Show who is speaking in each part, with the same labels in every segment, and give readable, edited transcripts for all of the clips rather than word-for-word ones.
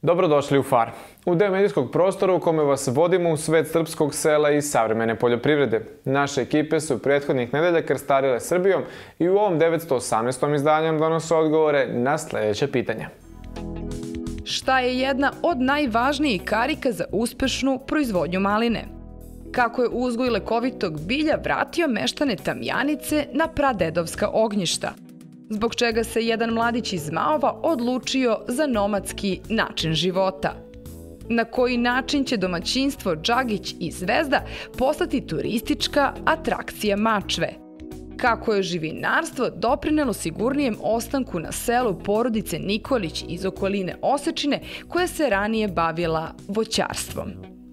Speaker 1: Dobrodošli u FAR. U deo medijskog prostora u kome vas vodimo u svet srpskog sela i savremene poljoprivrede. Naše ekipe su prethodnih nedelja krstarile Srbijom i u ovom 918. izdanju donose odgovore na sledeće pitanja.
Speaker 2: Šta je jedna od najvažnijih karika za uspešnu proizvodnju maline? Kako je uzgoj lekovitog bilja vratio meštane Tamjanice na pradedovska ognjišta? Zbog čega se jedan mladić iz Maova odlučio za nomadski način života? Na koji način će domaćinstvo Džagić i Zvezda postati turistička atrakcija Mačve? Kako je živinarstvo doprinelo sigurnijem ostanku na selu porodice Nikolić iz okoline Osečine koja se ranije bavila voćarstvom?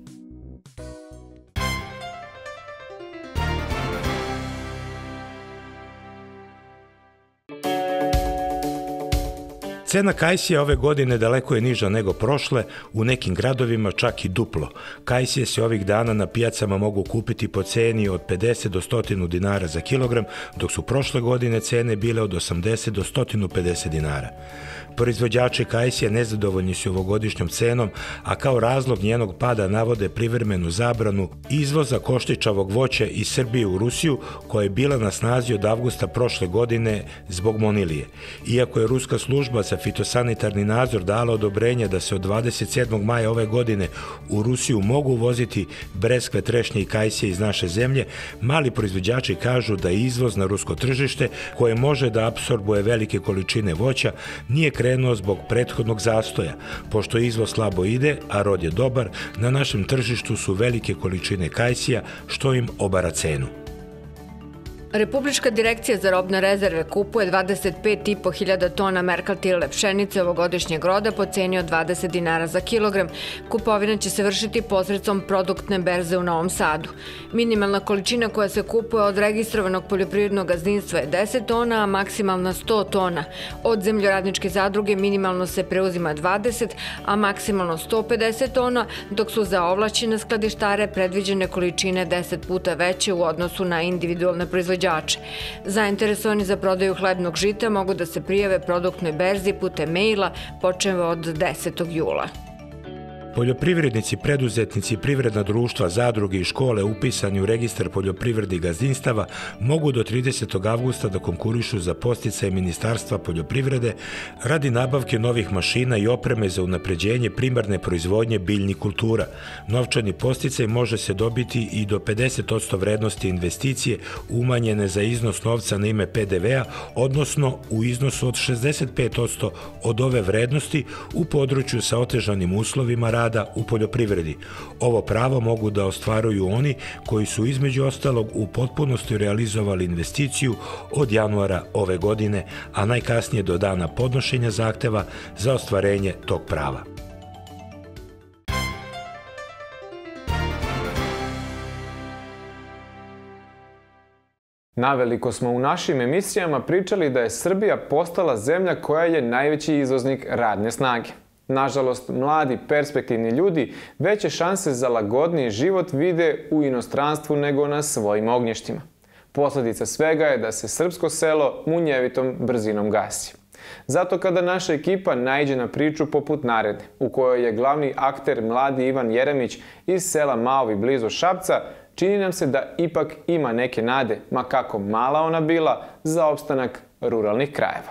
Speaker 3: Cena kajsija ove godine daleko je niža nego prošle, u nekim gradovima čak i duplo. Kajsije se ovih dana na pijacama mogu kupiti po ceni od 50 do 100 dinara za kilogram, dok su prošle godine cene bile od 80 do 150 dinara. Proizvođači kajsija nezadovoljni su ovogodišnjom cenom, a kao razlog njenog pada navode privremenu zabranu izvoza koštičavog voća iz Srbije u Rusiju, koja je bila na snazi od avgusta prošle godine zbog monilije. Iako je Ruska služba za fitosanitarni nadzor dala odobrenje da se od 27. maja ove godine u Rusiju mogu uvoziti breskve, trešnje i kajsije iz naše zemlje, mali proizvođači kažu da izvoz na rusko tržište, koje može da apsorbuje velike količine voća, nije krenuo zbog prethodnog zastoja. Pošto izvoz slabo ide, a rod je dobar, na našem tržištu su velike količine kajsija, što im obara cenu.
Speaker 4: Republička direkcija za robne rezerve kupuje 25.500 tona merkaltilne pšenice ovogodišnjeg roda po ceni od 20 dinara za kilogram. Kupovina će se vršiti posredstvom produktne berze u Novom Sadu. Minimalna količina koja se kupuje od registrovanog poljoprivrednog gazdinstva je 10 tona, a maksimalna 100 tona. Od zemljoradničke zadruge minimalno se preuzima 20, a maksimalno 150 tona, dok su za ovlašćene skladištare predviđene količine 10 puta veće u odnosu na individualne proizvođače. Zainteresovani za prodaju hlebnog žita mogu da se prijave produktnoj berzi putem maila počev od 10. jula.
Speaker 3: Poljoprivrednici, preduzetnici, privredna društva, zadruge i škole upisani u registar poljoprivrednih gazdinstava mogu do 30. avgusta da konkurišu za podsticaje Ministarstva poljoprivrede radi nabavke novih mašina i opreme za unapređenje primarne proizvodnje biljnih kultura. Novčani podsticaj može se dobiti i do 50% vrednosti investicije umanjene za iznos novca na ime PDV-a, odnosno u iznosu od 65% od ove vrednosti u području sa otežanim uslovima rada u poljoprivredi. Ovo pravo mogu da ostvaruju oni koji su između ostalog u potpunosti realizovali investiciju od januara ove godine, a najkasnije do dana podnošenja zahteva za ostvarenje tog prava.
Speaker 1: Naveliko smo u našim emisijama pričali da je Srbija postala zemlja koja je najveći izvoznik radne snage. Nažalost, mladi, perspektivni ljudi veće šanse za lagodniji život vide u inostranstvu nego na svojim ognjištima. Posledica svega je da se srpsko selo munjevitom brzinom gasi. Zato kada naša ekipa naiđe na priču poput naredne, u kojoj je glavni akter mladi Ivan Jeremić iz sela Maovi blizu Šapca, čini nam se da ipak ima neke nade, ma kako mala ona bila, za opstanak ruralnih krajeva.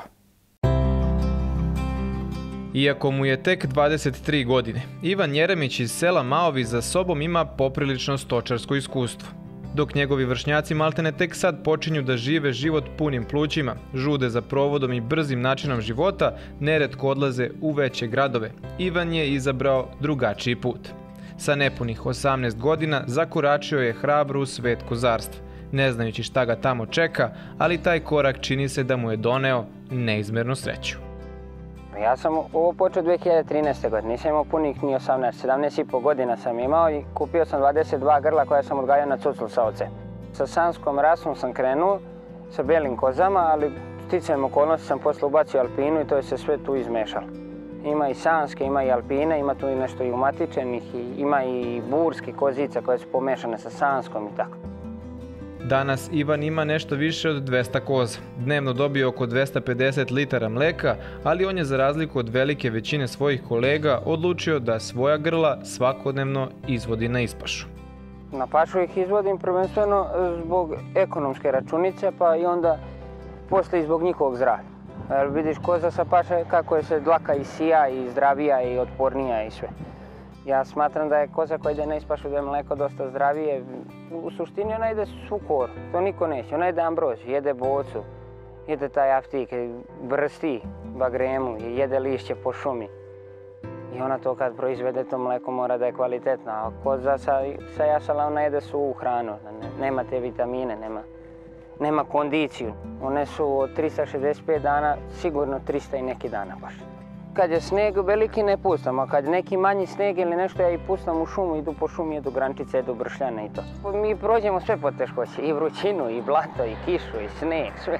Speaker 1: Iako mu je tek 23 godine, Ivan Jeremić iz sela Maovi za sobom ima poprilično stočarsko iskustvo. Dok njegovi vršnjaci maltene tek sad počinju da žive život punim plućima, žude za provodom i brzim načinom života, neretko odlaze u veće gradove. Ivan je izabrao drugačiji put. Sa nepunih 18 godina zakoračio je hrabro u svet kozarstva, ne znajući šta ga tamo čeka, ali taj korak čini se da mu je doneo neizmernu sreću.
Speaker 5: Ja sam ovo počeo 2013. godine, nisam imao punih ni 18, 17,5 godina sam imao i kupio sam 22 grla koja sam odgajao na cuclu sa ovce. Sa sanskom rasom sam krenuo, sa belim kozama, ali sticajem okolnosti sam posle ubacio alpinu i to je se sve tu izmešalo. Ima i sanske, ima i alpine, ima tu i nešto i umatičenih, ima i burski kozica koje su pomešane sa sanskom i tako.
Speaker 1: Danas Ivan ima nešto više od 200 koza. Dnevno dobije oko 250 litara mleka, ali on je za razliku od velike većine svojih kolega odlučio da svoja grla svakodnevno izvodi na ispašu.
Speaker 5: Na pašu ih izvodim prvenstveno zbog ekonomske računice, pa i onda poslije zbog njihovog zdravlja. Jer vidiš koza sa paše kako je se dlaka i sija i zdravija i otpornija i sve. Ja smatram da je koza koja ide na ispašu da je mleko dosta zdravije. U suštini ona ide svu koru, to niko neće. Ona jede ambroziju, jede bocu, jede taj aftik, brsti bagremu, jede lišće po šumi. I ona to kad proizvede to mleko mora da je kvalitetno. A koza sa jasala ona jede suvu hranu, nema te vitamine, nema kondiciju. One su od 365 dana sigurno 300 i neki dana baš. Kad je sneg veliki ne pustam, a kad neki manji sneg ili nešto ja i pustam u šumu, idu po šumi, jedu grančice, jedu bršljane i to. Mi prođemo sve poteškoće, i vrućinu, i blato, i kišu, i sneg, sve.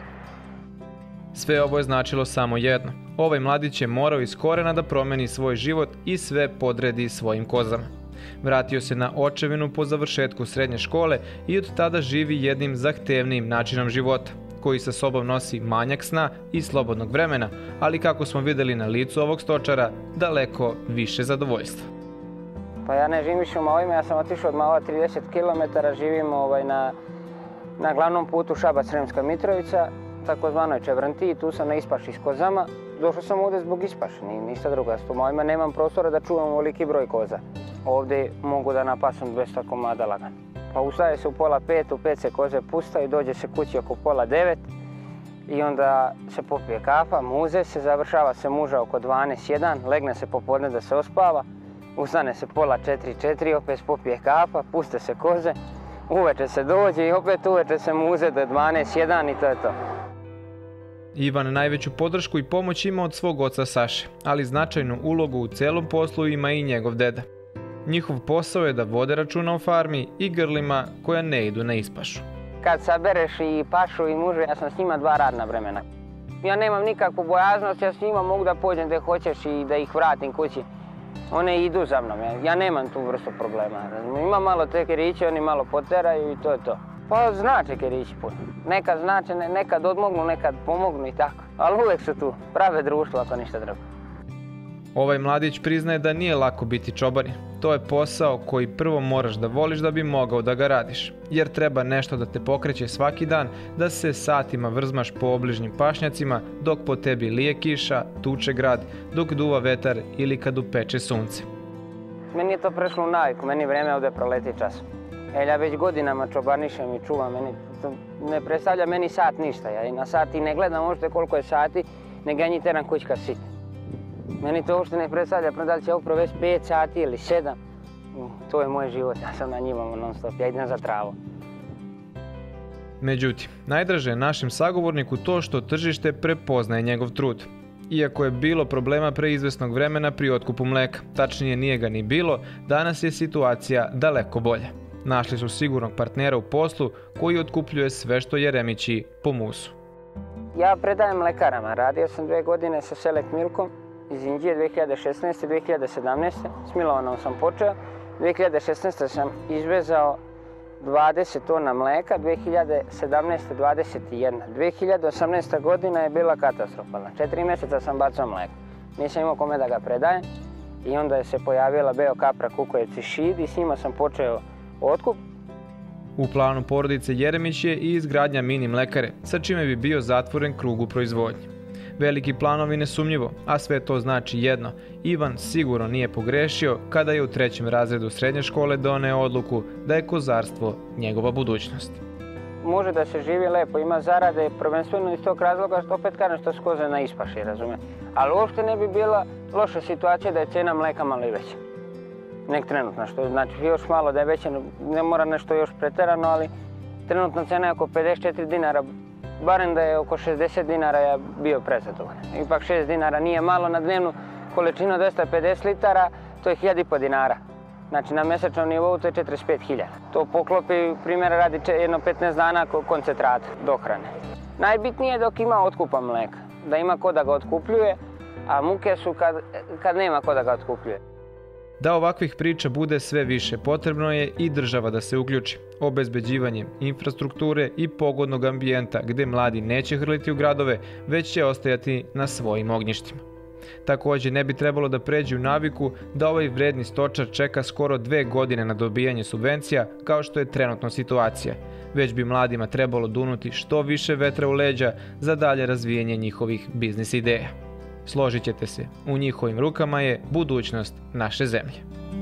Speaker 1: Sve ovo je značilo samo jedno. Ovaj mladić je morao iz korena da promeni svoj život i sve podredi svojim kozama. Vratio se na očevinu po završetku srednje škole i od tada živi jednim zahtevnijim načinom života, koji sa sobom nosi manjak sna i slobodnog vremena, ali kako smo vidjeli na licu ovog stočara, daleko više zadovoljstva.
Speaker 5: Pa ja ne živim više u Maovima, ja sam otišao od Maova 30 km, živim na glavnom putu Šabac-Sremska Mitrovica, takozvanoj Čevrantiji, tu sam na ispaši s kozama. Došao sam ovdje zbog ispaše, ništa drugo. U Maovima nemam prostora da čuvam ovoliki broj koza. Ovdje mogu da napasam 200 komada lagan. Pa ustaje se u 4:30, u 5 se koze pustaju, dođe se kući oko 8:30 i onda se popije kafa, muze se, završava se muža oko 12:01, legne se popodne da se ospava, ustane se 3:45, opet popije kafa, puste se koze, uveče se dođe i opet uveče se muze do 12:01 i to je to.
Speaker 1: Ivan najveću podršku i pomoć ima od svog oca Saše, ali značajnu ulogu u celom poslu ima i njegov deda. Njihov posao je da vode računa o farmi i grlima koja ne idu na ispašu.
Speaker 5: Kad sabereš i pašu i mužu, ja sam s njima 2 radna vremena. Ja nemam nikakvu bojaznost, ja s njima mogu da pođem gde hoćeš i da ih vratim kući. One idu za mnom, ja nemam tu vrstu problema. Ima malo te keriće, oni malo poteraju i to je to. Pa znače kerići puno. Nekad znače, nekad odmognu, nekad pomognu i tako. Ali uvek su tu, prave društvo ako ništa drugo.
Speaker 1: Ovaj mladić priznaje da nije lako biti čobarin. To je posao koji prvo moraš da voliš da bi mogao da ga radiš. Jer treba nešto da te pokreće svaki dan, da se satima vrzmaš po obližnjim pašnjacima, dok po tebi lije kiša, tuče grad, dok duva vetar ili kad upeče sunce.
Speaker 5: Meni je to prešlo u naviku, meni vreme ovdje proleti čas. Ja već godinama čobarnišem i čuvam, ne predstavlja meni sat ništa. Ja i na sat i ne gledam možete koliko je sati, nego ja njih teram kući kad sit. Meni to uopšte ne predstavlja, da li će ovdje provesti 5 sati ili 7. To je moj život, ja sam na njima non stop, ja idem za travu.
Speaker 1: Međutim, najdraže je našem sagovorniku to što tržište prepoznaje njegov trud. Iako je bilo problema pre izvesnog vremena pri otkupu mleka, tačnije nije ga ni bilo, danas je situacija daleko bolja. Našli su sigurnog partnera u poslu koji otkupljuje sve što Jeremići pomusu.
Speaker 5: Ja predajem mlekarama, radio sam 2 godine sa Select Milkom iz Indije 2016. 2017. S Milovanom sam počeo. 2016. sam izvezao 20 tona mleka, 2017. 21. 2018. godina je bila katastrofalna. 4 mjeseca sam bacao mleko. Nisam imao kome da ga predajem i onda je se pojavila beo kapra kukojec i šid i s njima sam počeo otkup.
Speaker 1: U planu porodice Jeremić je i izgradnja mini mlekare, sa čime bi bio zatvoren krug u proizvodnji. Veliki planovi nesumnjivo, a sve to znači jedno. Ivan sigurno nije pogrešio kada je u 3. razredu srednje škole doneo odluku da je kozarstvo njegova budućnost.
Speaker 5: Može da se živi lepo, ima zarade, prvenstveno iz tog razloga što opet kažem što skoze na ispaši, razume. Ali uopšte ne bi bila loša situacija da je cena mleka malo i veća. Nek trenutno, što znači još malo da je veća, ne mora nešto još preterano, ali trenutno cena je oko 54 dinara. Barem da je oko 60 dinara ja bio prezadovoljan. Ipak 6 dinara nije malo na dnevnu količinu 250 litara, to je 1.500 dinara. Znači na mesečnom nivou to je 45.000. To poklopi, primjera radi jedno 15 dana koncentrata dohrane. Najbitnije je dok ima otkupa mleka, da ima ko da ga otkupljuje, a muke su kad nema ko da ga otkupljuje.
Speaker 1: Da ovakvih priča bude sve više, potrebno je i država da se uključi, obezbeđivanjem infrastrukture i pogodnog ambijenta gde mladi neće hrliti u gradove, već će ostajati na svojim ognjištima. Takođe, ne bi trebalo da pređe u naviku da ovaj vredni stočar čeka skoro 2 godine na dobijanje subvencija, kao što je trenutno situacija, već bi mladima trebalo dunuti što više vetra u leđa za dalje razvijanje njihovih biznis ideja. Složit ćete se, u njihovim rukama je budućnost naše zemlje.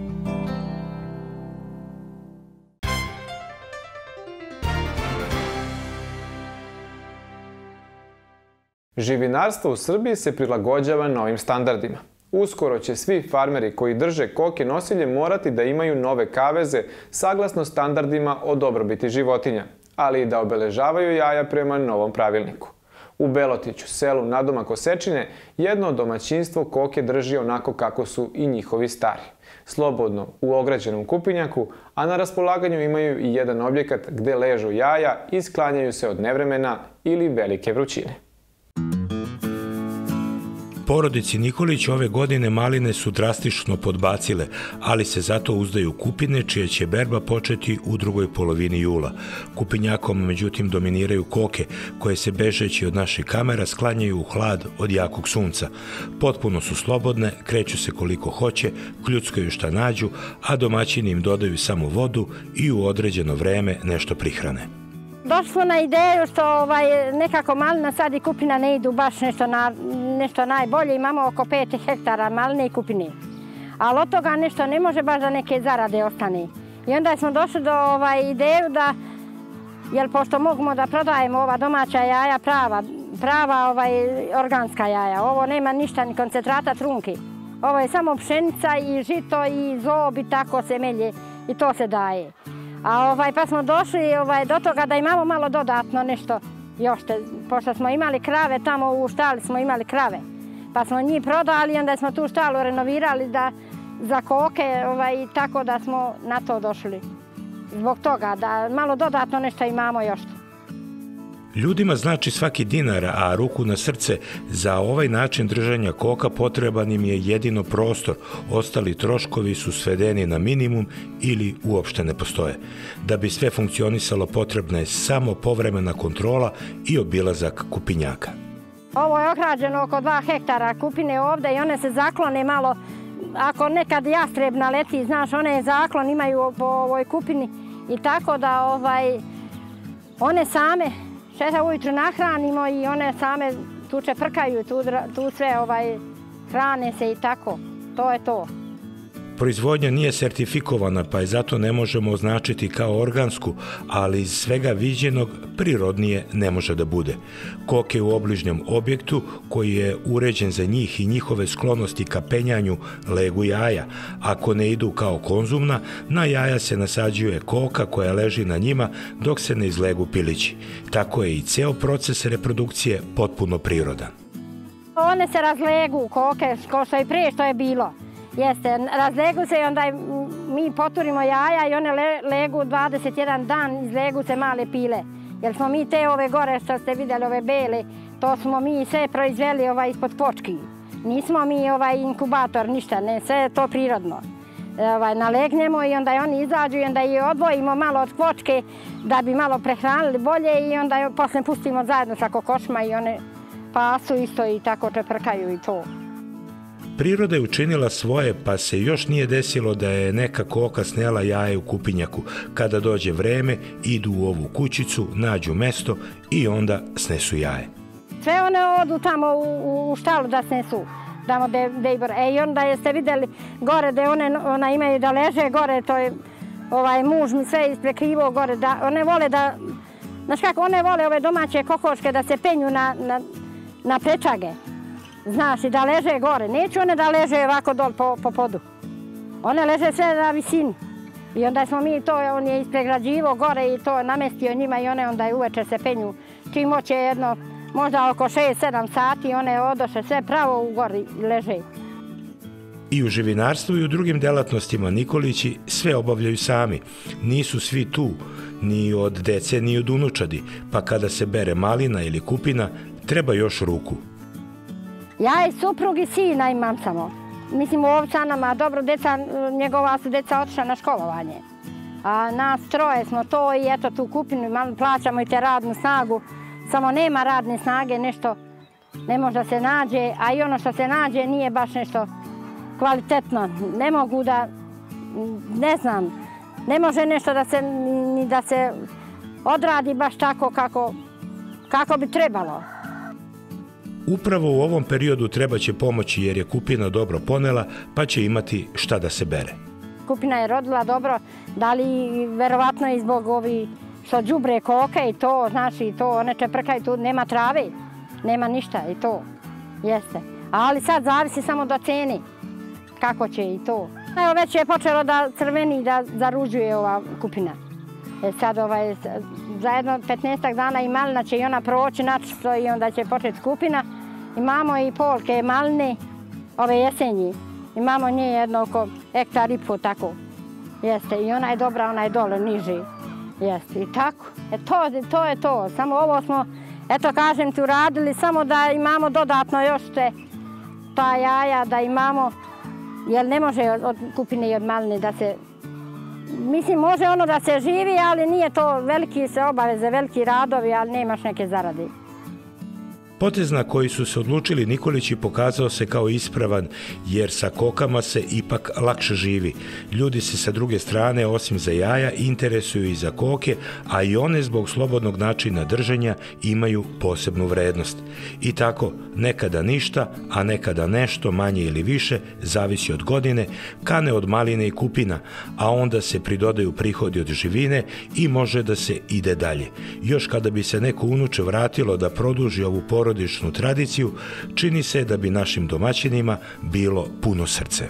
Speaker 1: Živinarstvo u Srbiji se prilagođava novim standardima. Uskoro će svi farmeri koji drže koke nosilje morati da imaju nove kaveze saglasno standardima o dobrobiti životinja, ali i da obeležavaju jaja prema novom pravilniku. U Belotiću, selu nadomak Osečine, jedno domaćinstvo koke drži onako kako su i njihovi stari. Slobodno, u ograđenom kupinjaku, a na raspolaganju imaju i jedan objekat gde ležu jaja i sklanjaju se od nevremena ili velike vrućine.
Speaker 3: Porodici Nikolić ove godine maline su drastično podbacile, ali se zato uzdaju kupine čija će berba početi u drugoj polovini jula. Kupinjakom međutim dominiraju koke koje se bežeći od naših kamera sklanjaju u hlad od jakog sunca. Potpuno su slobodne, kreću se koliko hoće, kljuckaju šta nađu, a domaćini im dodaju samo vodu i u određeno vreme nešto prihrane.
Speaker 6: Došli smo na ideju što nekako malina sad i kupina ne idu baš nešto najbolje. Imamo oko 5 hektara maline i kupine. Ali od toga nešto ne može baš da neke zarade ostane. I onda smo došli do ideju da, jer pošto možemo da prodajemo ova domaća jaja prava organska jaja. Ovo nema ništa, ni koncentrata trunke. Ovo je samo pšenica i žito i zob i tako se melje i to se daje. Pa smo došli do toga da imamo malo dodatno nešto još, pošto smo imali krave, tamo u štali smo imali krave. Pa smo njih prodali i onda smo tu štalu renovirali za koke i tako da smo na to došli. Zbog toga da malo dodatno nešto imamo još.
Speaker 3: Ljudima znači svaki dinar, a ruku na srce, za ovaj način držanja koka potreban im je jedino prostor. Ostali troškovi su svedeni na minimum ili uopšte ne postoje. Da bi sve funkcionisalo potrebna je samo povremena kontrola i obilazak kupinjaka.
Speaker 6: Ovo je ograđeno oko 2 hektara kupine ovde i one se zaklone malo. Ako nekad jastreb naleti, znaš, one zaklon imaju po ovoj kupini i tako da one same šeta ujutru nahranimo i one same tu čeprkaju, tu sve hrane se i tako. To je to.
Speaker 3: Proizvodnja nije sertifikovana, pa je zato ne možemo označiti kao organsku, ali iz svega viđenog prirodnije ne može da bude. Koke u obližnjem objektu, koji je uređen za njih i njihove sklonosti ka penjanju, legu jaja. Ako ne idu kao konzumna, na jaja se nasađuje koka koja leži na njima dok se ne izlegu pilići. Tako je i ceo proces reprodukcije potpuno prirodan.
Speaker 6: One se razlegu, koke, kao što i prije što je bilo. Jeste, razlegu se i onda mi poturimo jaja i one legu 21 dan, izlegu se male pile. Jer smo mi te ove gore što ste vidjeli, ove bele, to smo mi sve proizveli ispod počki. Nismo mi inkubator, ništa, ne, sve je to prirodno. Nalegnemo i onda oni izađu i onda je odvojimo malo od kvočke da bi malo prehranili bolje i onda posle pustimo zajedno sa kokošima i one pasu isto i tako čeprkaju i to.
Speaker 3: Priroda je učinila svoje, pa se još nije desilo da je neka koka snela jaje u kupinjaku. Kada dođe vreme, idu u ovu kućicu, nađu mesto i onda snesu jaje.
Speaker 6: Sve one odu tamo u štalu da snesu. I onda jeste vidjeli gore da one imaju da leže gore, to je muž mi sve isprekrivo gore. One vole da, znaš kako, one vole ove domaće kokoške da se penju na prečage. Znaš, i da leže gore. Neću one da leže ovako dol po podu. One leže sve na visini. I onda smo mi to, on je ispregrađivo gore i to namestio njima i one onda uveče se penju. Čim hoće jedno, možda oko 6-7 sati, one odoše sve pravo u gori leže.
Speaker 3: I u živinarstvu i u drugim delatnostima Nikolići sve obavljaju sami. Nisu svi tu, ni od dece, ni od unučadi, pa kada se bere malina ili kupina, treba još ruku.
Speaker 6: Ja i suprug i sina imam samo. Mislim, u Ovčanama, dobro, njegova su deca otišla na školovanje. A nas troje smo to i eto tu kupinu, plaćamo i te radnu snagu. Samo nema radne snage, nešto ne može da se nađe, a i ono što se nađe nije baš nešto kvalitetno. Ne mogu da, ne znam, ne može nešto da se odradi baš tako kako bi trebalo.
Speaker 3: Upravo u ovom periodu treba će pomoći jer je kupina dobro ponela, pa će imati šta da se bere.
Speaker 6: Kupina je rodila dobro, da li verovatno i zbog ovi što đubre koke i to, znaš, i to, one čeprkaju tu, nema trave, nema ništa i to, jeste. Ali sad zavisi samo do ceni, kako će i to. Evo već je počelo da crveni i da zaruđuje ova kupina. Sad za jedno 15 dana i malina će i ona proći načisto i onda će početi kupina. Imamo i polke maline, ove jesenji. Imamo nje jedno oko 1,5 hektara tako. Jeste, i ona je dobra, ona je dole, niži. Jeste, i tako. To je to. Samo ovo smo, eto kažem ti, uradili samo da imamo dodatno još ta jaja, da imamo, jer ne može od kupine i od maline da se, mislim, može ono da se živi, ali nije to veliki se obaveze, veliki radovi, ali nemaš neke zarade.
Speaker 3: Potez na koji su se odlučili Nikolići pokazao se kao ispravan, jer sa kokama se ipak lakše živi. Ljudi se sa druge strane, osim za jaja, interesuju i za koke, a i one zbog slobodnog načina držanja imaju posebnu vrednost. I tako, nekada ništa, a nekada nešto, manje ili više, zavisi od godine, kane od maline i kupina, a onda se pridodaju prihodi od živine i može da se ide dalje. Još kada bi se neko unuče vratilo da produži ovu porodičnu tradiciju, čini se da bi našim domaćinima bilo puno srce.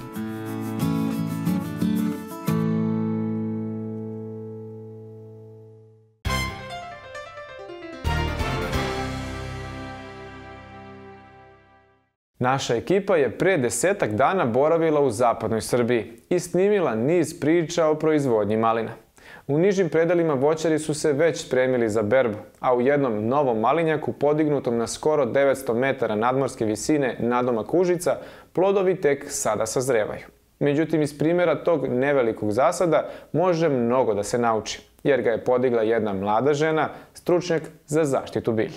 Speaker 1: Naša ekipa je pre 10-ak dana boravila u zapadnoj Srbiji i snimila niz priča o proizvodnji malina. U nižim predelima voćari su se već spremili za berbu, a u jednom novom malinjaku podignutom na skoro 900 metara nadmorske visine nadomak Užica, plodovi tek sada sazrevaju. Međutim, iz primjera tog nevelikog zasada može mnogo da se nauči, jer ga je podigla jedna mlada žena, stručnjak za zaštitu bilja.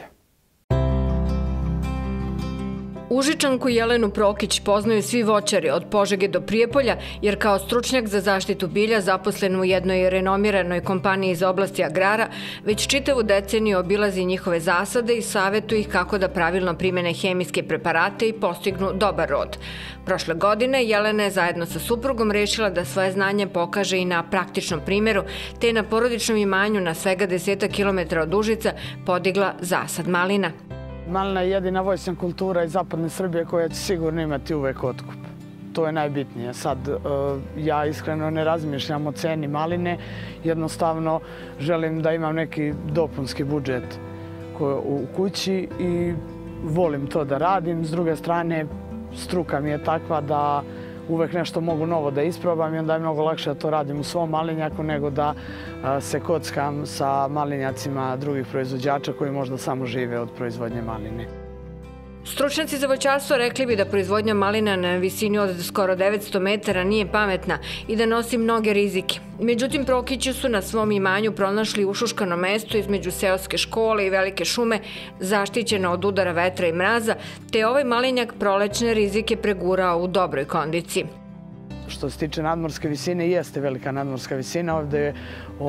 Speaker 4: Užičanku Jelenu Prokić poznaju svi voćari od Požege do Prijepolja, jer kao stručnjak za zaštitu bilja zaposlen u jednoj renomiranoj kompaniji iz oblasti agrara, već čitavu deceniju obilazi njihove zasade i savjetuje ih kako da pravilno primene hemijske preparate i postignu dobar rod. Prošle godine Jelena je zajedno sa suprugom rešila da svoje znanje pokaže i na praktičnom primjeru, te je na porodičnom imanju na svega 10 km od Užica podigla zasad malina.
Speaker 7: Malina je jedina voćna kultura iz zapadne Srbije koja će sigurno imati uvek otkup. To je najbitnije. Sad, ja iskreno ne razmišljam o ceni maline. Jednostavno, želim da imam neki dopunski budžet u kući i volim to da radim. S druge strane, struka mi je takva da uvek nešto mogu novo da isprobam i onda je mnogo lakše da to radim u svom malinjaku nego da se kockam sa malinjacima drugih proizvođača koji možda samo žive od proizvodnje maline.
Speaker 4: Stručnjaci za voćarstvo rekli bi da proizvodnja malina na visini od skoro 900 metara nije pametna i da nosi mnoge rizike. Međutim, Prokići su na svom imanju pronašli ušuškano mesto između seoske škole i velike šume, zaštićeno od udara vetra i mraza, te ovaj malinjak prolećne rizike pregurao u dobroj kondiciji.
Speaker 7: Što se tiče nadmorske visine, jeste velika nadmorska visina. Ovde je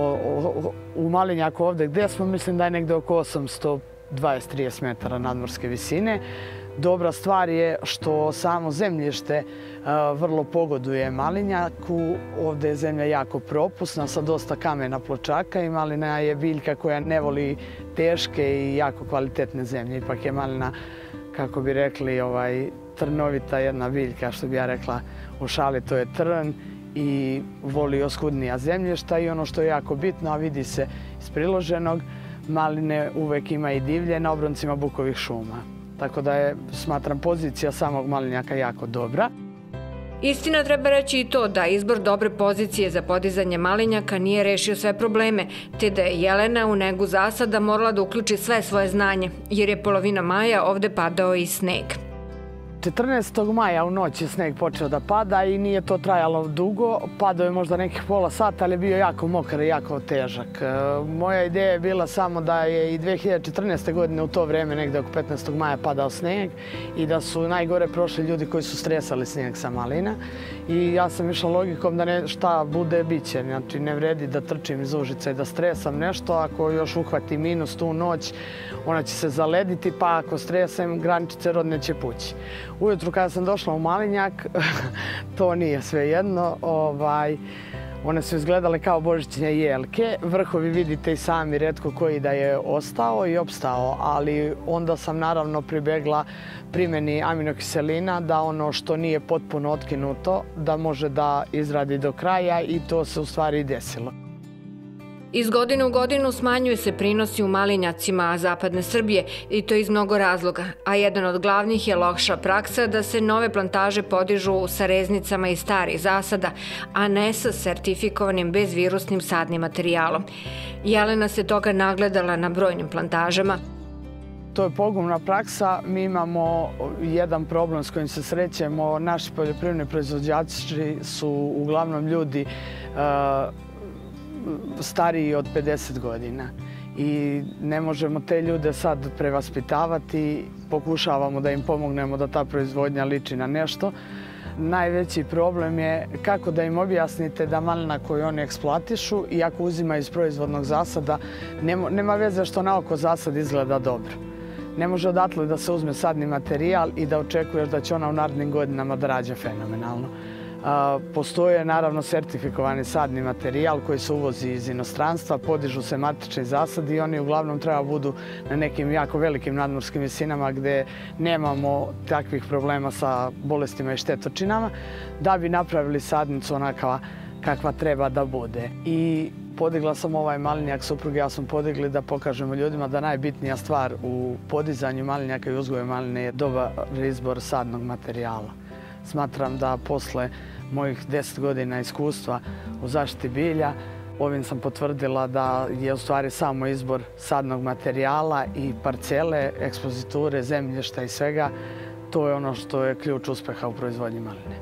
Speaker 7: u malinjaku ovde gde smo, mislim da je negde oko 820-30 metara nadmorske visine. Dobra stvar je što samo zemljište vrlo pogoduje malinjaku. Ovde je zemlja jako propusna sa dosta kamena pločaka i malina je biljka koja ne voli teške i jako kvalitetne zemlje. Ipak je malina, kako bi rekli, trnovita jedna biljka, što bi ja rekla u šali, to je trn i voli oskudnija zemljišta i ono što je jako bitno, a vidi se iz priloženog, maline uvek ima i divlje na obroncima bukovih šuma. Tako da je, smatram, pozicija samog malinjaka jako dobra.
Speaker 4: Istina, treba reći i to da izbor dobre pozicije za podizanje malinjaka nije rešio sve probleme, te da je Jelena u negu zasada morala da uključi sve svoje znanje, jer je polovina maja ovde padao i sneg.
Speaker 7: 14. maja u noć je sneg počeo da pada i nije to trajalo dugo. Padao je možda nekih pola sata, ali je bio jako mokar i jako težak. Moja ideja je bila samo da je i 2014. godine u to vreme, negde oko 15. maja, padao sneg i da su najgore prošli ljudi koji su stresali sneg sa malina. I ja sam išla logikom da šta bude, bit će. Znači, ne vredi da trčim iz Užica i da stresam nešto. Ako još uhvati minus tu noć, ona će se zalediti, pa ako stresam, graničice rodne će pući. Ujutru kada sam došla u Malinjak, to nije sve jedno. One su izgledale kao božićne jelke. Vrhovi vidite i sami, retko koji da je ostao i opstao, ali onda sam naravno pribegla primjeni aminokiselina da ono što nije potpuno otkinuto da može da izradi do kraja i to se u stvari i desilo.
Speaker 4: Iz godine u godinu smanjuje se prinosi u malinjacima zapadne Srbije i to iz mnogo razloga, a jedan od glavnih je loša praksa da se nove plantaže podižu sa reznicama iz starih zasada, a ne sa sertifikovanim bezvirusnim sadnim materijalom. Jelena se toga nagledala na brojnim plantažama.
Speaker 7: To je pogubna praksa. Mi imamo jedan problem s kojim se srećemo. Naši poljoprivredni proizvođači su uglavnom ljudi stariji od 50 godina i ne možemo te ljude sad prevaspitavati. Pokušavamo da im pomognemo da ta proizvodnja liči na nešto. Najveći problem je kako da im objasnite da malina koju oni eksploatišu i ako uzima iz proizvodnog zasada, nema veze što na oko zasad izgleda dobro. Ne može odatle da se uzme sadni materijal i da očekuješ da će ona u narednim godinama da rađa fenomenalno. Postoje naravno sertifikovani sadni materijal koji se uvozi iz inostranstva, podižu se matični zasadi i oni uglavnom treba budu na nekim jako velikim nadmorskim visinama gde nemamo takvih problema sa bolestima i štetočinama da bi napravili sadnicu onakva kakva treba da bude. I podigla sam ovaj malinjak, suprug i ja smo podigli da pokažemo ljudima da najbitnija stvar u podizanju malinjaka i uzgoju maline je dobar izbor sadnog materijala. Smatram da posle mojih 10 godina iskustva u zaštiti bilja, ovim sam potvrdila da je u stvari samo izbor sadnog materijala i parcele, ekspoziture, zemljišta i svega. To je ono što je ključ uspeha u proizvodnji maline.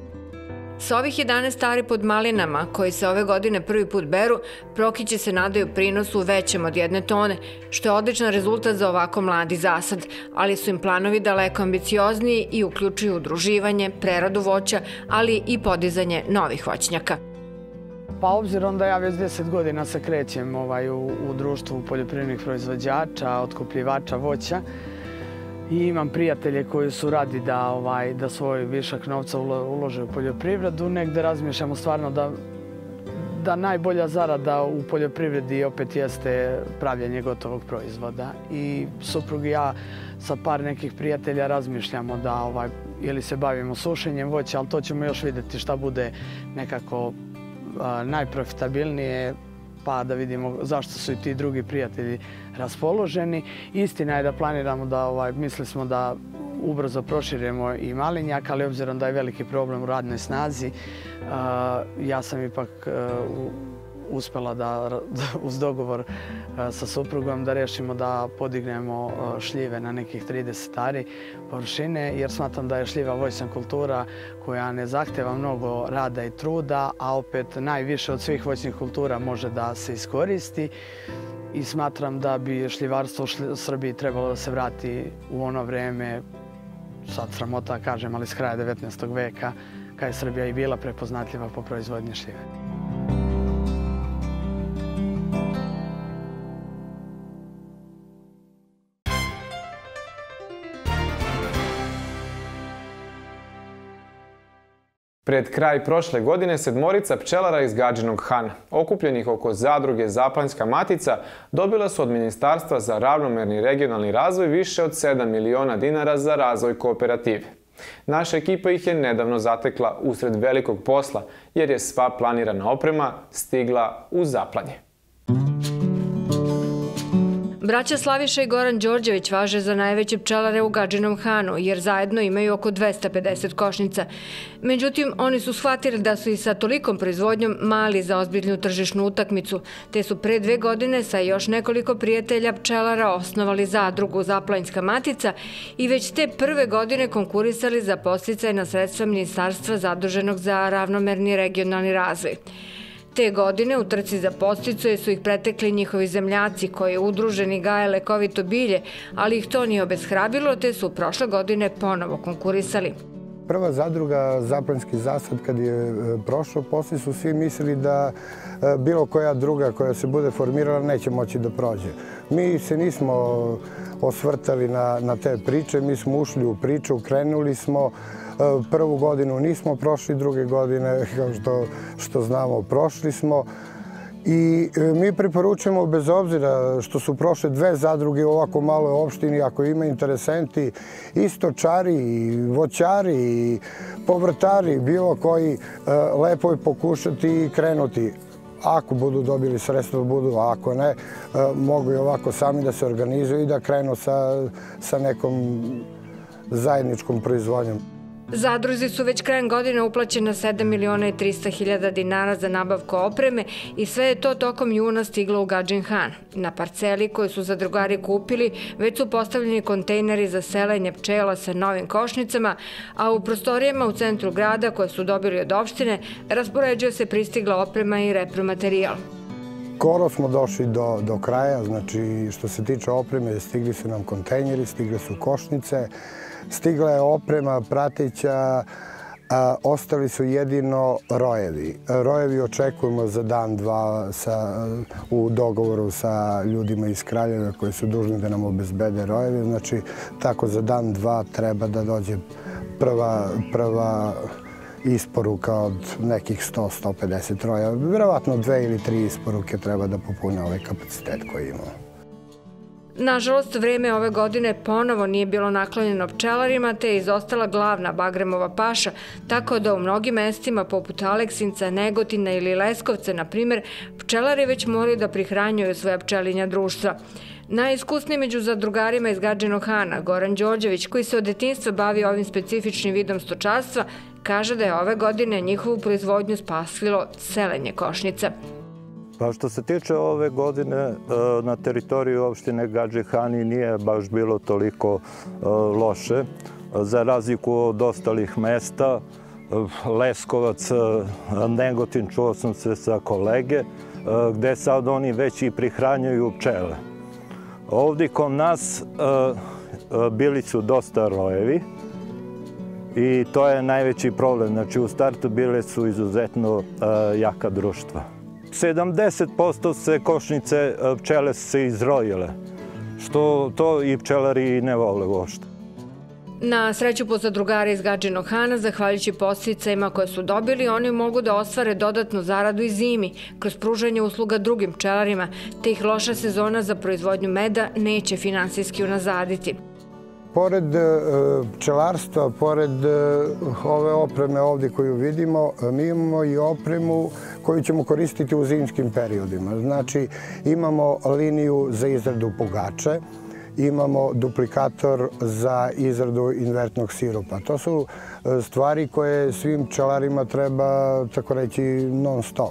Speaker 4: Sa ovih 11 stari pod malinama, koji se ove godine prvi put beru, Prokići se nadaju prinosu većem od 1 tone, što je odličan rezultat za ovako mladi zasad, ali su im planovi daleko ambiciozniji i uključuju udruživanje, preradu voća, ali i podizanje novih voćnjaka.
Speaker 7: Pa obzirom da ja već 10 godina se krećem u društvu poljoprivrednih proizvođača, otkupljivača voća, i imam prijatelje koji su radi da svoj višak novca ulože u poljoprivredu. Negde razmišljamo stvarno da najbolja zarada u poljoprivredi opet jeste pravljenje gotovog proizvoda. I suprug i ja sa par nekih prijatelja razmišljamo da ili se bavimo sušenjem voća, ali to ćemo još vidjeti šta bude nekako najprofitabilnije, pa da vidimo zašto su i ti drugi prijatelji raspoloženi. Istina je da planiramo mislili smo da ubrzo proširimo i malinjak, ali obzirom da je veliki problem u radnoj snazi, ja sam ipak uspela da uz dogovor sa suprugom da rešimo da podignemo šljive na nekih 30 ari površine, jer smatram da je šljiva voćna kultura koja ne zahteva mnogo rada i truda, a opet najviše od svih voćnih kultura može da se iskoristi. I smatram da bi šljivarstvo u Srbiji trebalo da se vrati u ono vreme, sad sramota kažem, ali s kraja 19. veka, kada je Srbija i bila prepoznatljiva po proizvodnji šljive.
Speaker 1: Pred kraj prošle godine 7 pčelara iz Gadžinog Hana, okupljenih oko zadruge Zaplanjska matica, dobila su od Ministarstva za ravnomerni regionalni razvoj više od 7 miliona dinara za razvoj kooperative. Naša ekipa ih je nedavno zatekla usred velikog posla, jer je sva planirana oprema stigla u Zaplanje.
Speaker 4: Braća Slaviša i Goran Đorđević važe za najveće pčelare u Gadžinom Hanu, jer zajedno imaju oko 250 košnica. Međutim, oni su shvatili da su i sa tolikom proizvodnjom mali za ozbiljnu tržišnu utakmicu, te su pre 2 godine sa još nekoliko prijatelja pčelara osnovali zadrugu Zaplanjska matica i već te prve godine konkurisali za podsticajna sredstva ministarstva zaduženog za ravnomerni regionalni razvoj. Te godine u trci za podsticaje su ih pretekli njihovi zemljaci koji udruženi gaje lekovito bilje, ali ih to nije obeshrabilo, te su prošle godine ponovo konkurisali.
Speaker 8: Prva zadruga Zaplanjski zasad kad je prošlo, poslije su svi mislili da bilo koja druga koja se bude formirala neće moći da prođe. Mi se nismo osvrtali na te priče, mi smo ušli u priču, krenuli smo. Prvu godinu nismo prošli, druge godine, kao što znamo, prošli smo. I mi preporučujemo, bez obzira što su prošle 2 zadruge u ovako maloj opštini, ako ima interesenti, i stočari, i voćari, i povrtari, bilo koji, lepo je pokušati i krenuti. Ako budu dobili sredstva, budu, a ako ne, mogu i ovako sami da se organizuju i da krenu sa nekom zajedničkom proizvodnjom.
Speaker 4: Zadruzi su već krajem godine uplaćena 7.300.000 dinara za nabavku opreme i sve je to tokom juna stiglo u Gadžin Han. Na parceli koju su zadrugari kupili već su postavljeni kontejneri za selenje pčela sa novim košnicama, a u prostorijama u centru grada koje su dobili od opštine raspoređuje se pristigla oprema i repromaterijal.
Speaker 8: Skoro smo došli do kraja, znači što se tiče opreme, stigli su nam kontejneri, stigle su košnice, stigla je oprema prateća, ostali su jedino rojevi. Rojevi očekujemo za dan, dva u dogovoru sa ljudima iz Kraljeva koji su dužni da nam obezbede rojeve. Znači, tako za dan, dva treba da dođe prva isporuka od nekih 100-150 rojeva. Vjerovatno 2 ili 3 isporuke treba da popune ovaj kapacitet koji imamo.
Speaker 4: Nažalost, vreme ove godine ponovo nije bilo naklonjeno pčelarima, te je izostala glavna bagremova paša, tako da u mnogim mestima poput Aleksinca, Negotina ili Leskovca, na primjer, pčelari već moraju da prihranjuju svoja pčelinja društva. Najiskusniji među zadrugarima iz Gadžinog Hana, Goran Đorđević, koji se od detinjstva bavi ovim specifičnim vidom stočarstva, kaže da je ove godine njihovu proizvodnju spasilo selenje košnica.
Speaker 9: Pa što se tiče ove godine, na teritoriju opštine Gadžin Han nije baš bilo toliko loše. Za razliku od ostalih mesta, Leskovac, Negotin, čuo sam se sa kolege, gde sad oni već i prihranjuju pčele. Ovdje kod nas bili su dosta rojevi i to je najveći problem. Znači u startu bile su izuzetno jaka društva. 70% se košnice pčele se izrojile, što to i pčelari ne vole uopšte.
Speaker 4: Na sreću po zadrugare iz Gadžinog Hana, zahvaljujući podsticajima koje su dobili, oni mogu da ostvare dodatnu zaradu i zimi kroz pružanje usluga drugim pčelarima, te ih loša sezona za proizvodnju meda neće finansijski unazaditi.
Speaker 8: Pored pčelarstva, pored ove opreme ovdje koju vidimo, mi imamo i opremu koju ćemo koristiti u zimskim periodima. Znači, imamo liniju za izradu pogače, imamo duplikator za izradu invertnog sirupa. To su stvari koje svim pčelarima treba, tako reći, non stop.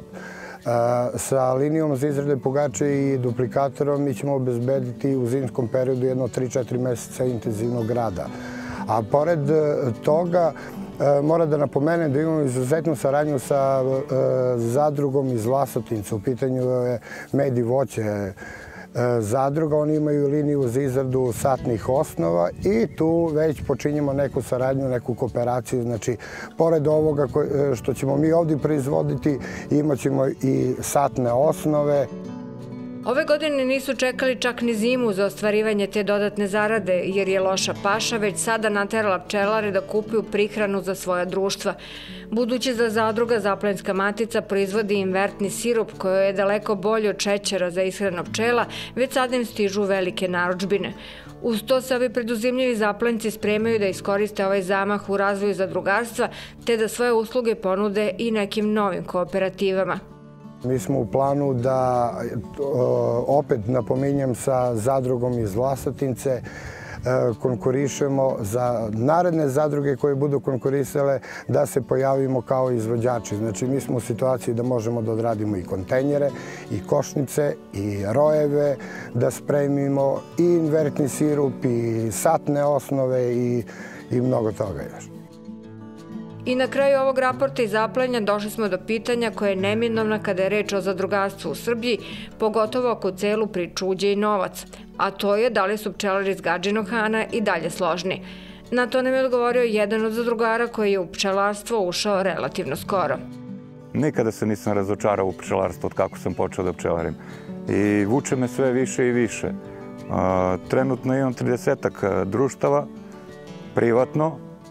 Speaker 8: Sa linijom za izrade pogače i duplikatorom mi ćemo obezbediti u zimskom periodu jedno 3-4 mjeseca intenzivnog rada. A pored toga moram da napomenem da imamo izuzetnu saradnju sa zadrugom iz Vlasotinca. U pitanju je med i voće zadruga. Oni imaju liniju za izradu satnih osnova i tu već počinjemo neku saradnju, neku kooperaciju. Znači, pored ovoga što ćemo mi ovdje proizvoditi, imat ćemo i satne osnove.
Speaker 4: Ove godine nisu čekali čak ni zimu za ostvarivanje te dodatne zarade, jer je loša paša već sada naterala pčelare da kupuju prihranu za svoja društva. Budući da zadruga Zaplanjska matica proizvodi invertni sirup koji je daleko bolji od šećera za ishranu pčela, već sada im stižu velike narudžbine. Uz to se ovi preduzimljivi Zaplanjci spremaju da iskoriste ovaj zamah u razvoju zadrugarstva, te da svoje usluge ponude i nekim novim kooperativama.
Speaker 8: Mi smo u planu da, opet napominjem, sa zadrugom iz Vlasotince konkurišemo za naredne zadruge koje budu konkurisale da se pojavimo kao izvođači. Znači, mi smo u situaciji da možemo da odradimo i kontejnere, i košnice, i rojeve, da spremimo i invertni sirup, i satne osnove i mnogo toga još.
Speaker 4: I na kraju ovog raporta i zaplanja došli smo do pitanja koje je neminovna kada je reč o zadrugarstvu u Srbiji, pogotovo ako celu priču uđe i novac, a to je da li su pčelari iz Gadžinog Hana i dalje složni. Na to nam je odgovorio jedan od zadrugara koji je u pčelarstvo ušao relativno skoro.
Speaker 9: Nikada se nisam razočarao u pčelarstvo od kako sam počeo da pčelarim. I vuče me sve više i više. Trenutno imam 30-ak društava, privatno.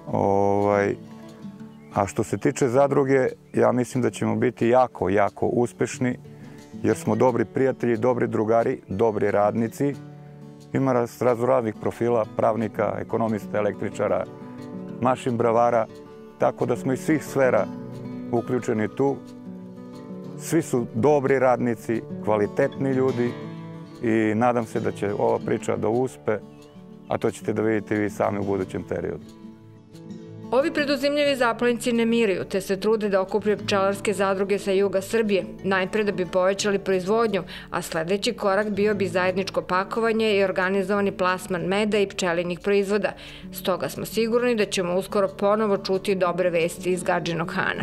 Speaker 9: A što se tiče zadruge, ja mislim da ćemo biti jako, jako uspešni, jer smo dobri prijatelji, dobri drugari, dobri radnici. Ima raznih profila, pravnika, ekonomista, električara, mašin bravara, tako da smo iz svih sfera uključeni tu. Svi su dobri radnici, kvalitetni ljudi i nadam se da će ova priča da uspe, a to ćete da vidite vi sami u budućem periodu.
Speaker 4: Ovi preduzimljivi zaplanjci ne miruju, te se trude da okupljuju pčelarske zadruge sa juga Srbije, najpre da bi povećali proizvodnju, a sledeći korak bio bi zajedničko pakovanje i organizovani plasman meda i pčelinjih proizvoda. Stoga smo sigurni da ćemo uskoro ponovo čuti dobre vesti iz Gadžinog Hana.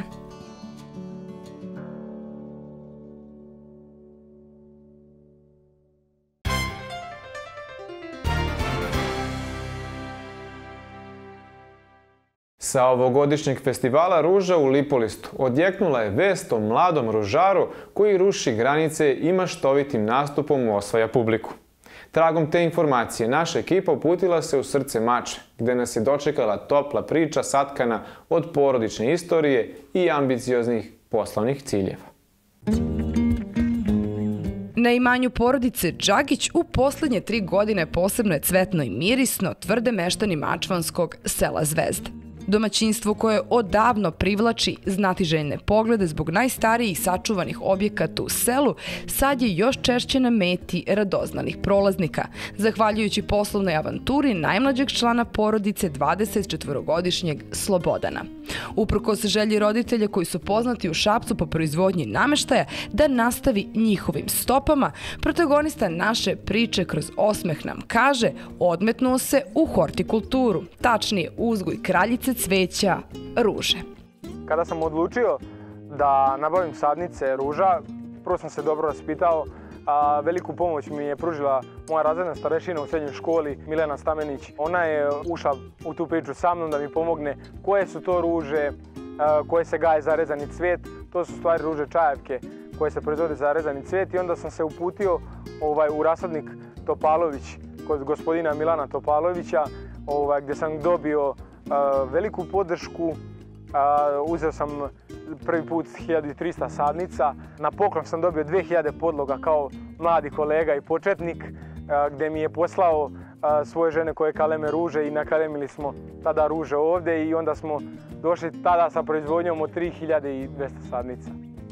Speaker 1: Sa ovogodišnjeg festivala Ruža u Lipolistu odjeknula je vest o mladom ružaru koji ruši granice i maštovitim nastupom osvaja publiku. Tragom te informacije naša ekipa uputila se u srce Mačve, gde nas je dočekala topla priča satkana od porodične istorije i ambicioznih poslovnih ciljeva.
Speaker 2: Na imanju porodice Džagić u poslednje 3 godine posebno je cvetno i mirisno, tvrde meštani mačvanskog sela Zvezda. Domaćinstvo koje odavno privlači znatiželjne poglede zbog najstarijih sačuvanih objekata u selu, sad je još češće na meti radoznanih prolaznika, zahvaljujući poslovnoj avanturi najmlađeg člana porodice 24-godišnjeg Slobodana. Uprkos želji roditelja koji su poznati u Šapcu po proizvodnji nameštaja da nastavi njihovim stopama, protagonista naše priče kroz osmeh nam kaže odmetnuo se u hortikulturu, tačnije uzgoj kraljice cveća ruže.
Speaker 10: Kada sam odlučio da nabavim sadnice ruža, prvo sam se dobro raspitao, a veliku pomoć mi je pružila moja razredna starešina u srednjoj školi, Milena Stamenić. Ona je ušla u tu priču sa mnom da mi pomogne koje su to ruže, koje se gaje za rezani cvet. To su stvari ruže čajevke koje se proizvode za rezani cvet i onda sam se uputio u rasadnik Topalović kod gospodina Milana Topalovića, gdje sam dobio veliku podršku. Uzeo sam prvi put 1300 sadnica. Na poklon sam dobio 2000 podloga kao mladi kolega i početnik, gdje mi je poslao svoje žene koje kaleme ruže i nakalemili smo tada ruže ovdje i onda smo došli tada sa proizvodnjom od 3200 sadnica.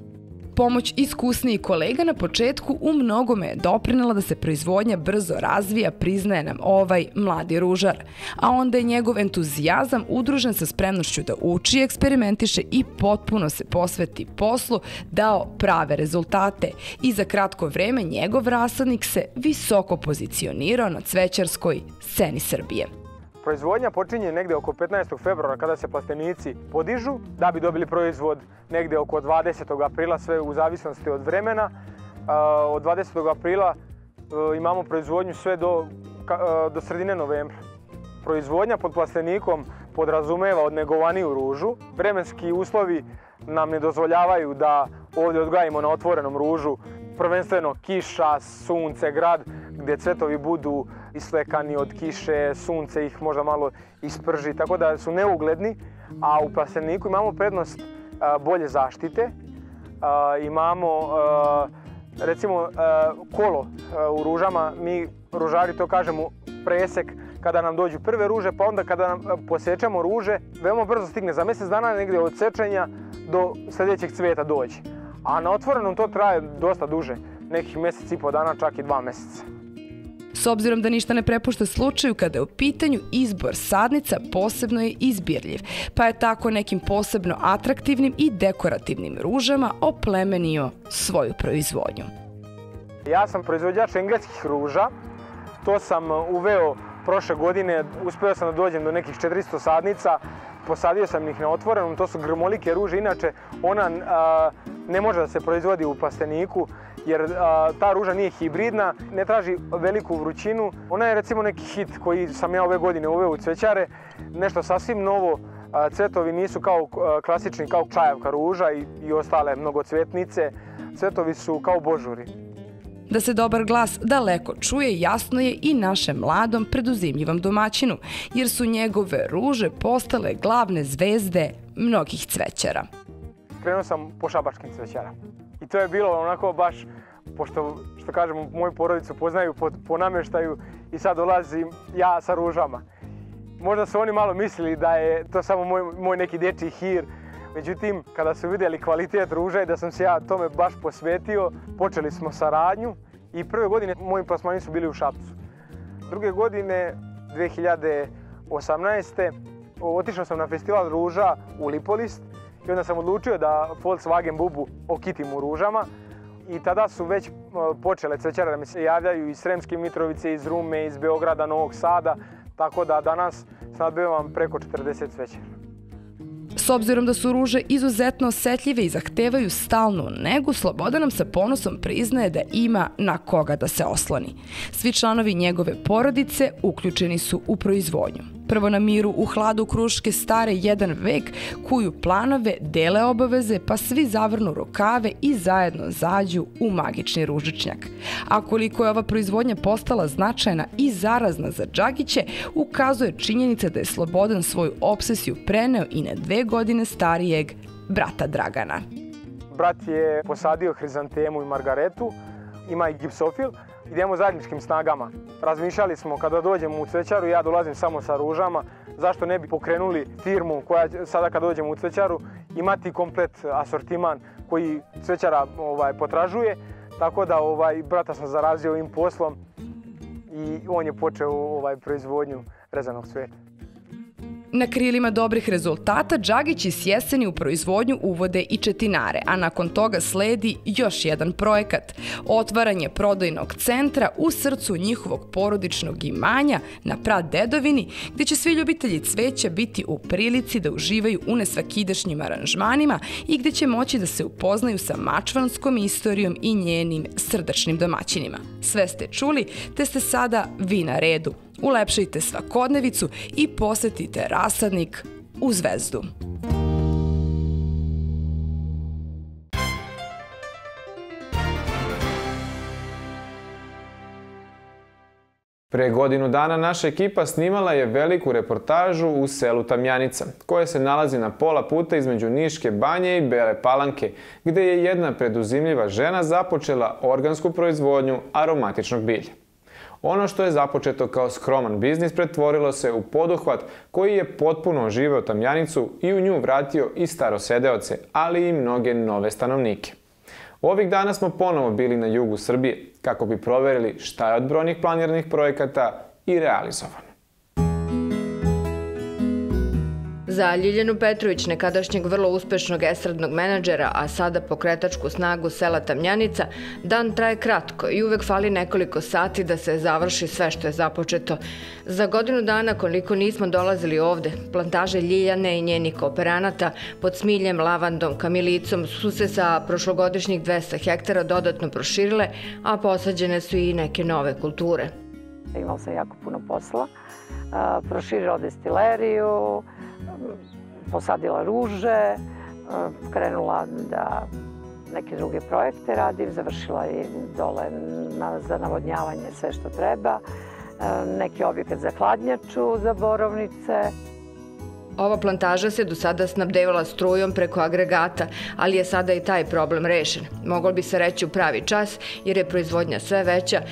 Speaker 2: Pomoć iskusnijih kolega na početku u mnogome je doprinela da se proizvodnja brzo razvija, priznaje nam ovaj mladi ružar. A onda je njegov entuzijazam udružen sa spremnošću da uči, eksperimentiše i potpuno se posveti poslu, dao prave rezultate. I za kratko vreme njegov rasadnik se visoko pozicionirao na cvećarskoj sceni Srbije.
Speaker 10: Proizvodnja počinje negde oko 15. februara kada se plastenici podižu, da bi dobili proizvod negde oko 20. aprila, sve u zavisnosti od vremena. Od 20. aprila imamo proizvodnju sve do sredine novembra. Proizvodnja pod plastenikom podrazumeva odnegovaniju ružu. Vremenski uslovi nam ne dozvoljavaju da ovdje odgajimo na otvorenom ružu, prvenstveno kiša, sunce, grad, gdje cvetovi budu islekani od kiše, sunce ih možda malo isprži, tako da su neugledni, a u plasteniku imamo prednost bolje zaštite. Imamo recimo kolo u ružama, mi ružari to kažemo presek, kada nam dođu prve ruže, pa onda kada posečemo ruže, veoma brzo stigne, za mjesec dana negdje od sečenja do sljedećeg cveta dođe. a na otvorenom to traje dosta duže, nekih mjesec i po dana, čak i 2 mjeseca.
Speaker 2: S obzirom da ništa ne prepušta slučaju kada je u pitanju izbor sadnica, posebno je izbirljiv, pa je tako nekim posebno atraktivnim i dekorativnim ružama oplemenio svoju proizvodnju.
Speaker 10: Ja sam proizvođač engleskih ruža, to sam uveo prošle godine, uspio sam da dođem do nekih 400 sadnica, posadio sam ih na otvorenom, to su grmolike ruže, inače ona ne može da se proizvodi u plasteniku jer ta ruža nije hibridna, ne traži veliku vrućinu. Ona je recimo neki hit koji sam ja ove godine uveo u cvećare, nešto sasvim novo, cvetovi nisu kao klasični, kao čajavka ruža i ostale mnogocvetnice, cvetovi su kao božuri.
Speaker 2: Da se dobar glas daleko čuje, jasno je i našem mladom preduzimljivom domaćinu, jer su njegove ruže postale glavne zvezde mnogih cvećara.
Speaker 10: Krenuo sam po šabačkim cvećara i to je bilo onako baš, pošto što kažemo, moju porodicu poznaju po namještaju i sad dolazim ja sa ružama. Možda su oni malo mislili da je to samo moj neki dječji hir, međutim, kada su vidjeli kvalitet ruža i da sam se ja tome baš posvetio, počeli smo saradnju i prve godine moji plasmani su bili u Šapcu. Druge godine, 2018. otišao sam na festival ruža u Lipolist i onda sam odlučio da Volkswagen bubu okitim u ružama i tada su već počele cvećare da mi se javljaju iz Sremske Mitrovice, iz Rume, iz Beograda, Novog Sada, tako da danas snabdevam preko 40 cvećara.
Speaker 2: S obzirom da su ruže izuzetno osetljive i zahtevaju stalnu negu, Slobodan nam sa ponosom priznaje da ima na koga da se osloni. Svi članovi njegove porodice uključeni su u proizvodnju. Prvo na miru u hladu kruške stare 1 vek, kuju planove, dele obaveze, pa svi zavrnu rukave i zajedno zađu u magični ružičnjak. A koliko je ova proizvodnja postala značajna i zarazna za Džagiće, ukazuje činjenica da je Slobodan svoju obsesiju preneo i na 2 godine starijeg brata Dragana.
Speaker 10: Brat je posadio hrizantemu i margaretu, ima i gipsofil. Idemo zajedničkim snagama. Razmišljali smo kada dođemo u cvećaru, ja dolazim samo sa ružama, zašto ne bi pokrenuli firmu koja sada kad dođemo u cvećaru imati komplet asortiman koji cvećara potražuje. Tako da brata sam zarazio ovim poslom i on je počeo proizvodnju rezanog cveta.
Speaker 2: Na krilima dobrih rezultata Džagići s jeseni u proizvodnju uvode i četinare, a nakon toga sledi još jedan projekat – otvaranje prodajnog centra u srcu njihovog porodičnog imanja na pradedovini, gdje će svi ljubitelji cveća biti u prilici da uživaju u nesvakidašnjim aranžmanima i gdje će moći da se upoznaju sa mačvanskom istorijom i njenim srdačnim domaćinima. Sve ste čuli, te ste sada vi na redu. Ulepšajte svakodnevicu i posetite rasadnik u Zvezdu.
Speaker 1: Pre godinu dana naša ekipa snimala je veliku reportažu u selu Tamjanica, koje se nalazi na pola puta između Niške banje i Bele Palanke, gde je jedna preduzimljiva žena započela organsku proizvodnju aromatičnog bilja. Ono što je započeto kao skroman biznis pretvorilo se u poduhvat koji je potpuno oživeo Tamjanicu i u nju vratio i starosedeoce, ali i mnoge nove stanovnike. Ovih dana smo ponovo bili na jugu Srbije kako bi proverili šta je od brojnih planiranih projekata i realizovano.
Speaker 4: Za Ljiljanu Petrović, nekadašnjeg vrlo uspešnog estradnog menadžera, a sada pokretačku snagu sela Tamjanica, dan traje kratko i uvek fali nekoliko sati da se završi sve što je započeto. Za godinu dana koliko nismo dolazili ovde, plantaže Ljiljane i njenih kooperanata pod smiljem, lavandom, kamilicom su se sa prošlogodišnjih 200 hektara dodatno proširile, a posađene su i neke nove kulture.
Speaker 11: Imala sam jako puno posla, proširila destileriju, posadila ruže, krenula da neke druge projekte radim, završila i dole za navodnjavanje sve što treba, neki objekat za hladnjaču, za borovnice.
Speaker 4: Ova plantaža se do sada snabdevala strujom preko agregata, ali je sada i taj problem rešen. Moglo bi se reći u pravi čas, jer je proizvodnja sve veća,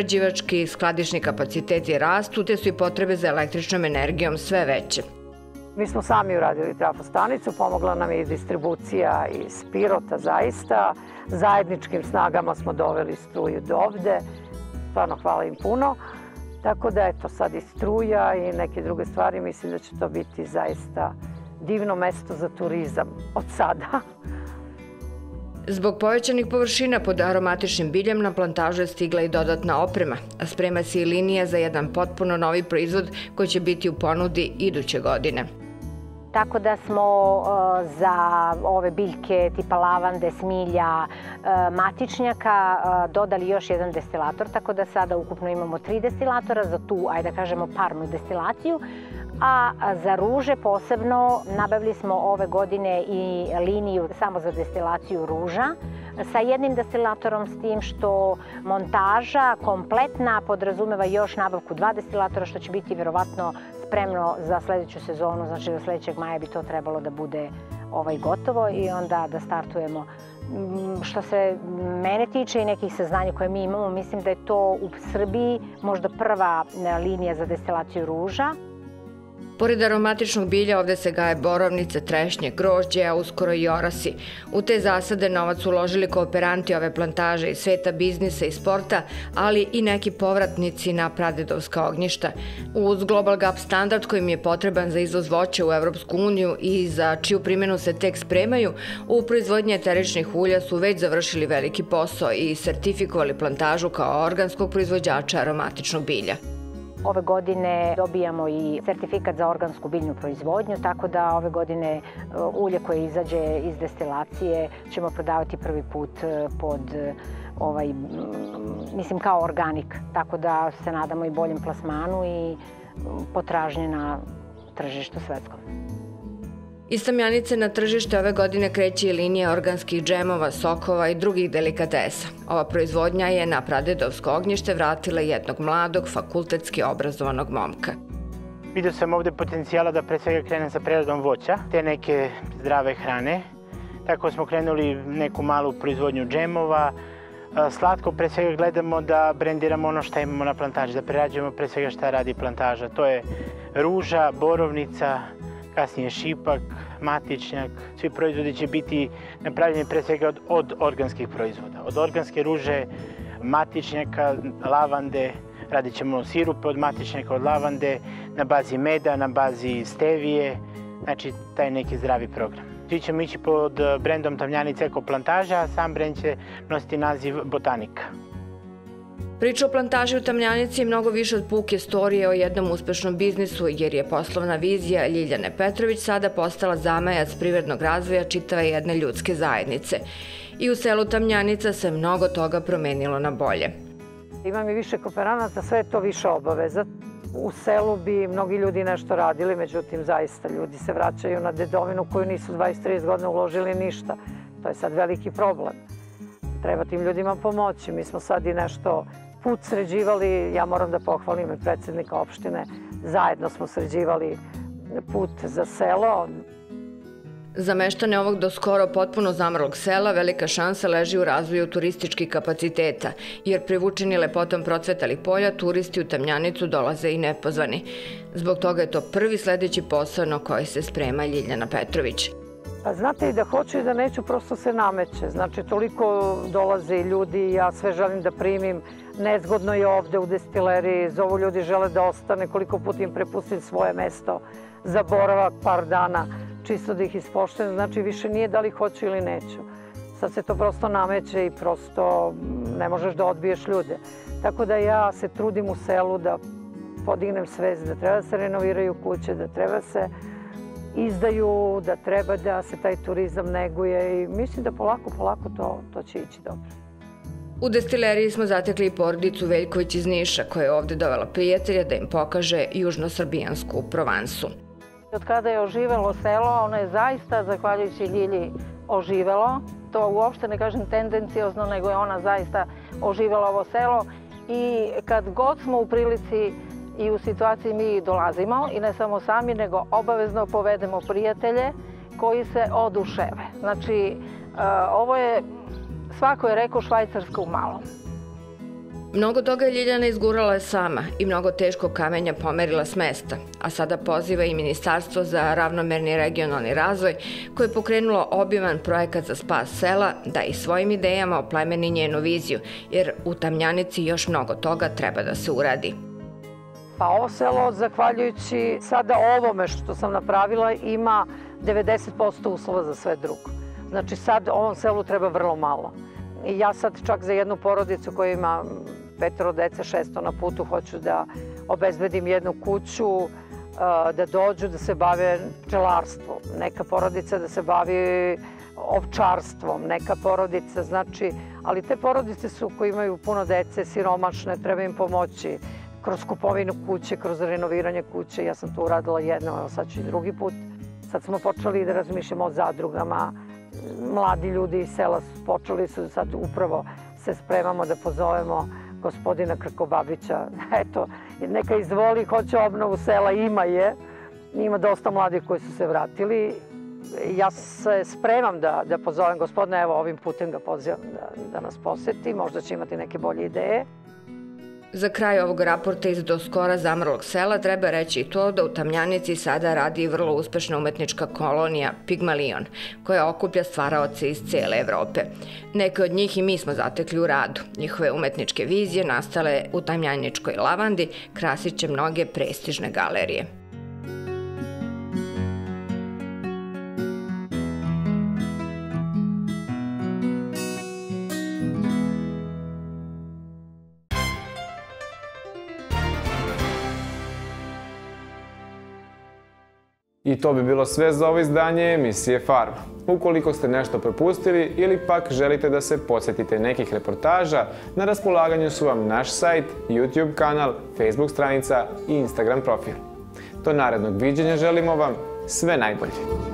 Speaker 4: prerađivački i skladišni kapaciteti rastu, te su i potrebe za električnom energijom sve veće.
Speaker 11: Mi smo sami uradili trafostanicu, pomogla nam je i distribucija iz Pirota zaista. Zajedničkim snagama smo doveli struju do ovde. Stvarno hvala im puno. Tako da eto sad i struja i neke druge stvari, mislim da će to biti zaista divno mesto za turizam od sada.
Speaker 4: Zbog povećanih površina pod aromatičnim biljem na plantažu je stigla i dodatna oprema, a sprema se i linija za jedan potpuno novi proizvod koji će biti u ponudi iduće godine.
Speaker 6: Tako da smo za ove biljke tipa lavande, smilja, matičnjaka dodali još jedan destilator, tako da sada ukupno imamo 3 destilatora za tu, ajde da kažemo, parnu destilaciju. A za ruže posebno nabavili smo ove godine i liniju samo za destilaciju ruža sa jednim destilatorom, s tim što montaža kompletna podrazumeva još nabavku 2 destilatora, što će biti verovatno spremno za sledeću sezonu, znači do sledećeg maja bi to trebalo da bude gotovo i onda da startujemo. Što se mene tiče i nekih saznanja koje mi imamo, mislim da je to u Srbiji možda prva linija za destilaciju ruža.
Speaker 4: Pored aromatičnog bilja ovde se gaje borovnice, trešnje, grožđe, a uskoro i orasi. U te zasade novac uložili kooperanti ove plantaže iz sveta biznisa i sporta, ali i neki povratnici na pradedovska ognjišta. Uz Global Gap standard kojim je potreban za izvoz voća u Evropsku uniju i za čiju primjenu se tek spremaju, u proizvodnji eteričnih ulja su već završili veliki posao i sertifikovali plantažu kao organskog proizvođača aromatičnog bilja.
Speaker 6: Ove godine dobijamo i sertifikat za organsku biljnu proizvodnju, tako da ove godine ulje koje izađe iz destilacije ćemo prodavati prvi put pod mislim kao organik, tako da se nadamo i boljem plasmanu i potražnje na tržištu svetskom.
Speaker 4: Iz Tamjanice na tržište ove godine kreće i linija organskih džemova, sokova i drugih delikatesa. Ova proizvodnja je na pradedovsko ognjište vratila jednog mladog, fakultetski obrazovanog momka.
Speaker 12: Vidio sam ovde potencijala da pre svega krenem sa preradom voća, te neke zdrave hrane. Tako smo krenuli neku malu proizvodnju džemova. Slatko pre svega gledamo da brendiramo ono što imamo na plantaži, da prerađujemo pre svega šta radi plantaža. To je ruža, borovnica, kasnije šipak, matičnjak. Svi proizvodi će biti napravljeni pre svega od organskih proizvoda. Od organske ruže, matičnjaka, lavande, radit ćemo sirupe od matičnjaka, od lavande, na bazi meda, na bazi stevije, znači taj neki zdravi program. Svi ćemo ići pod brendom Tamjanice Eko plantaža, a sam brend će nositi naziv Botanika.
Speaker 4: Priča o plantaži u Tamjanici je mnogo više od puke storije o jednom uspešnom biznisu, jer je poslovna vizija Ljiljane Petrović sada postala zamajac privrednog razvoja čitave jedne ljudske zajednice. I u selu Tamjanica se mnogo toga promenilo na bolje.
Speaker 11: Imam i više kooperanata, sve je to više obaveza. U selu bi mnogi ljudi nešto radili, međutim zaista ljudi se vraćaju na dedovinu koju nisu 20-30 godina uložili ništa. To je sad veliki problem. Treba tim ljudima pomoći. Mi smo sad i nešto put sređivali, ja moram da pohvalim i predsjednika opštine, zajedno smo sređivali put za selo.
Speaker 4: Za meštane ovog do skoro potpuno zamrlog sela velika šansa leži u razvoju turističkih kapaciteta, jer privučeni lepotom procvetalih polja turisti u Tamjanicu dolaze i nepozvani. Zbog toga je to prvi sledeći posao na koji se sprema Ljiljana Petrović.
Speaker 11: Pa znate, i da hoću i da neću, prosto se nameće. Znači, toliko dolaze ljudi, ja sve želim da primim. Nezgodno je ovde u destileriji, zovu ljudi, žele da ostane, koliko put im prepustim svoje mesto za boravak par dana, čisto da ih ispoštujem. Znači, više nije da li hoću ili neću. Sad se to prosto nameće i prosto ne možeš da odbiješ ljude. Tako da ja se trudim u selu da podignem svest, da treba da se renoviraju kuće, da treba se izdaju, da treba da se taj turizam neguje i mislim da polako to će ići dobro.
Speaker 4: U destileriji smo zatekli i porodicu Veljković iz Niša, koja je ovde dovela prijatelja da im pokaže južnosrbijansku Provansu.
Speaker 13: Od kada je oživelo selo, ono je zaista, zahvaljujući Ljilji, oživelo. To uopšte ne kažem tendenciozno, nego je ona zaista oživela ovo selo i kad god smo u prilici i u situaciji mi dolazimo i ne samo sami, nego obavezno povedemo prijatelje koji se oduševe. Znači, ovo je, svako je rekao, Švajcarska u malom.
Speaker 4: Mnogo toga je Ljiljana izgurala sama i mnogo teškog kamenja pomerila s mesta, a sada poziva i Ministarstvo za ravnomerni regionalni razvoj koje je pokrenulo obiman projekat za spas sela da i svojim idejama oplemeni njenu viziju, jer u Tamjanici još mnogo toga treba da se uradi.
Speaker 13: Pa ovo selo, zahvaljujući sada ovome što sam napravila, ima 90% uslova za sve drugo. Znači sad ovom selu treba vrlo malo. I ja sad čak za jednu porodicu koja ima 5 dece, 600 na putu, hoću da obezbedim jednu kuću, da dođu da se bave pčelarstvom, neka porodica da se bavi ovčarstvom, neka porodica, znači, ali te porodice su koji imaju puno dece, siromašne, treba im pomoći kroz kupovinu kuće, kroz renoviranje kuće. Ja sam to uradila jedno, evo sad ću i drugi put. Sad smo počeli da razmišljamo o zadrugama, mladi ljudi iz sela počeli su, sad upravo se spremamo da pozovemo gospodina Krkobabića. Eto, neka izvoli, hoće obnovu sela, ima dosta mladih koji su se vratili. Ja se spremam da pozovem gospodina, evo ovim putem ga pozivam da nas poseti, možda će imati neke bolje ideje.
Speaker 4: Za kraj ovog raporta iz do skora zamrlog sela treba reći i to da u Tamjanici sada radi vrlo uspešna umetnička kolonija Pigmalion, koja okuplja stvaraoce iz cele Evrope. Neke od njih i mi smo zatekli u radu. Njihove umetničke vizije nastale u Tamjaničkoj lavandi krasit će mnoge prestižne galerije.
Speaker 1: I to bi bilo sve za ovo izdanje emisije Farma. Ukoliko ste nešto propustili ili pak želite da se podsjetite nekih reportaža, na raspolaganju su vam naš sajt, YouTube kanal, Facebook stranica i Instagram profil. Do narednog viđenja želimo vam sve najbolje.